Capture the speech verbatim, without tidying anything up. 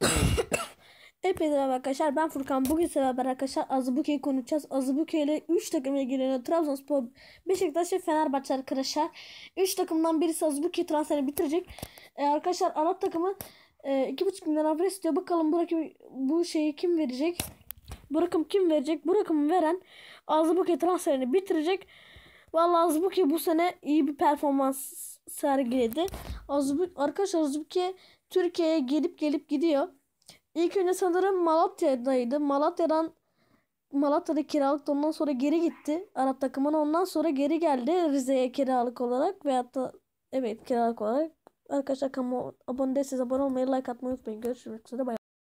Hepinize merhaba arkadaşlar, ben Furkan. Bugün sizlerle beraber arkadaşlar Azubuke'yi konuşacağız. Azubuke ile üç takım ilgileniyor: Trabzonspor, Beşiktaş ve Fenerbahçe arkadaşlar. üç takımdan birisi Azubuke transferi bitirecek. Ee, arkadaşlar Arap takımı e, iki buçuk milyon avro istiyor. Bakalım bu, rakım, bu şeyi kim verecek? Bu rakım kim verecek? Bu rakamı veren Azubuke transferini bitirecek. Vallahi Azubuke bu sene iyi bir performans sergiledi. Azubuke, arkadaşlar Azubuke Türkiye'ye gelip gelip gidiyor. İlk önce sanırım Malatya'daydı. Malatya'dan Malatya'da kiralık, ondan sonra geri gitti Arap takımına. Ondan sonra geri geldi Rize'ye kiralık olarak veyahut da evet kiralık olarak. Arkadaşlar kanalıma abone değilseniz abone olmayı, like atmayı unutmayın. Görüşmek üzere. Bye.